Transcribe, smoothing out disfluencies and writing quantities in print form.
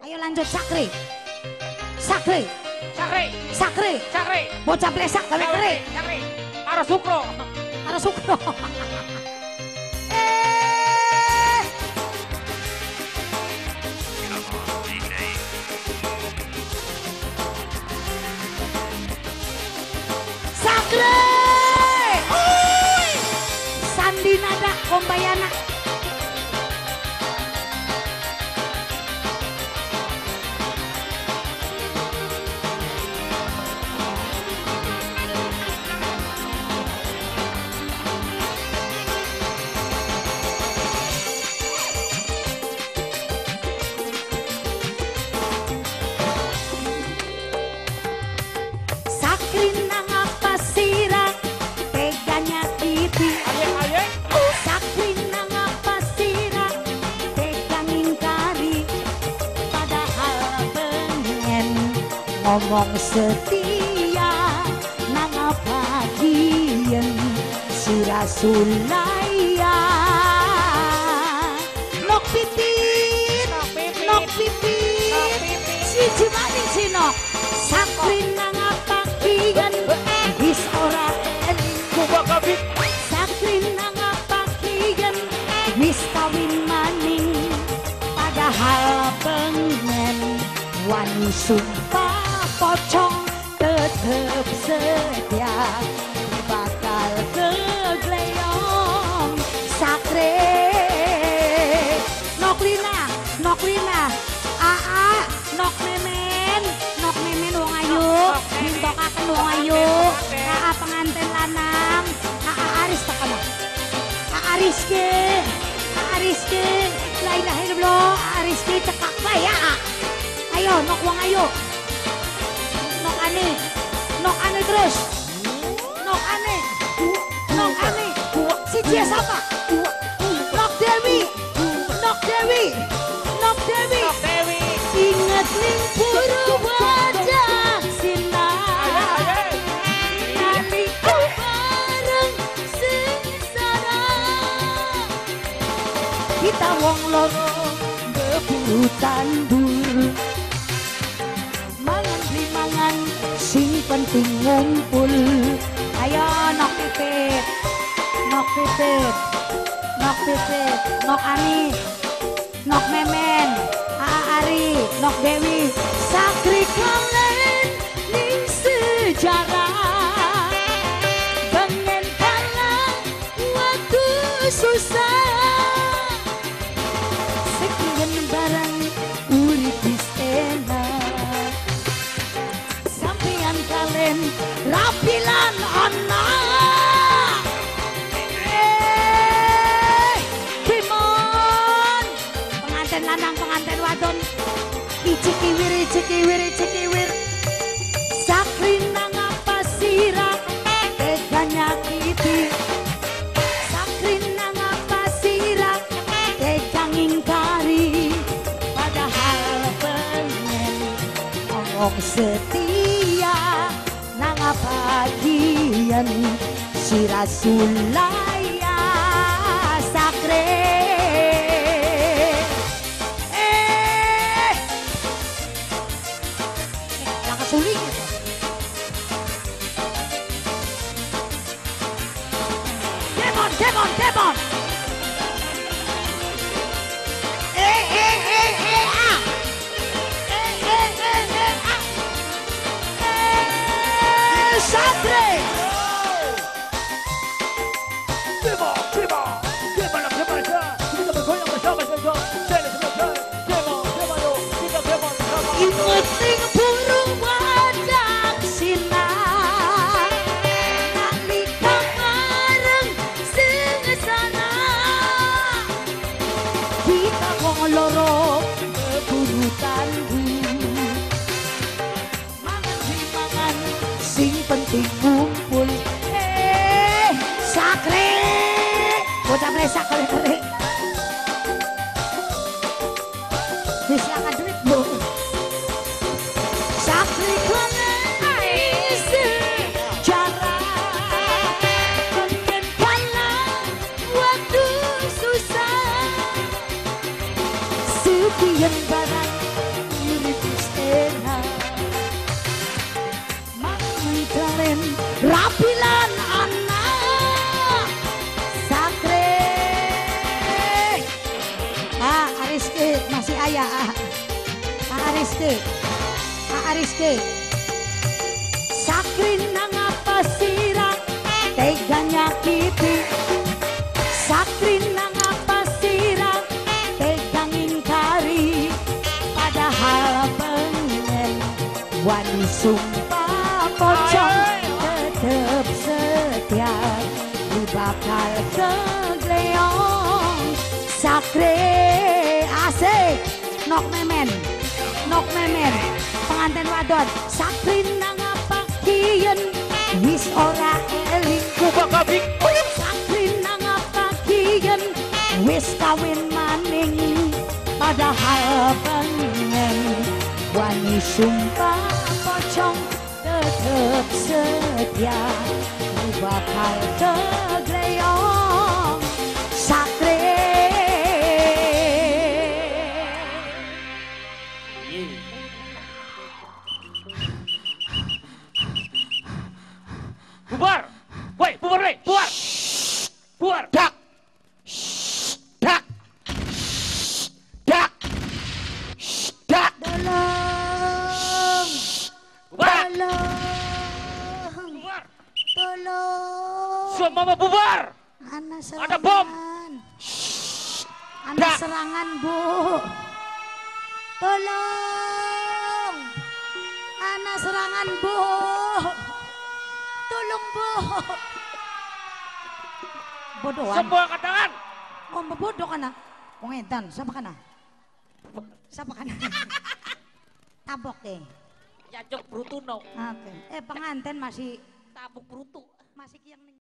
Ayo lanjut Sakri. Sakri. Sakri. Sakri. Sakri. Bocah plesak gawe kere. Sakri. Karo Sukro. Karo Sukro. Sakri. Sandi nada kombayana. Ngomong setia nang bagian sira sulaya nok pipit siji maning sino Sakri nang bagian wis ora eling Sakri nang bagian wis kawin maning padahal pengen wani sumpah pocong tetep setia bakal kegleong Sakri Noklina Aa Nok memen wong ayu bintokaken wong ayu Aa pengantin lanang Aa Aris tekan Aa Rizky la ilaha illallah Aa Rizky cekak bae ya ayo nok wong ayu Nok ane terus Nok ane si dia siapa Nok Dewi ingat ning Purwaja sinar nalika bareng sengsara kita wong loro bebutan buru mangan sing penting ngumpul ayo nok pipit nok ani nok memen Ari nok Dewi Sakri kangen ning sejarah pengen kalah waktu susah sekian barang urip wis enak sampeyan kalen rapilan anak Bimon pengantin lanang pengantin wadon Icikiwir Sakri nang apa sirah tega nyakiti Sakri nang apa sirah tega ngingkari padahal pengen ngomong setia nang bagian sira sulaya Sakri suling Demon Sakri inget ning burung wadak sinar nalika bareng sengsara kita wong loro beburutan mangan sing penting ngumpul Sakri bocah plesak kali wis silakan duit bu Sakri kangen sejarah pengen kalah waktu susah sekian barang Kak Ariske. Sakrin nang apa sirang tega nyakiti. Sakrin nang apa sirang tega ngingkari. Padahal pengen wani sumpah pocong tetep setia di bakal kegleong. Sakre asik nok memen pengantin wadon. Sakrin nang apa kiyen wis ora eling. Kubak kabing. Sakrin nang apa kiyen wis kawin maning. Padahal pengen wani sumpah pocong tetep setia di bakal kegleong. Sakre Bubar. Woi, bubar woi, bubar. Bubar. Dak. Dak. Dak. Dak. tolong, Bubar. tolong, Bubar. tolong. Semua mau bubar. Ana serangan. Ada bom. Ana serangan, Bu. Tolong. Ana serangan, Bu. Tolong, Bu. Bodohan. Semua angkat tangan. Oh, bodoh kana. Wong edan, sapa kana? Sapa kana? Tabok deh. Jajok brutuno. Oke. Pengantin masih Tabuk brutu. masih yang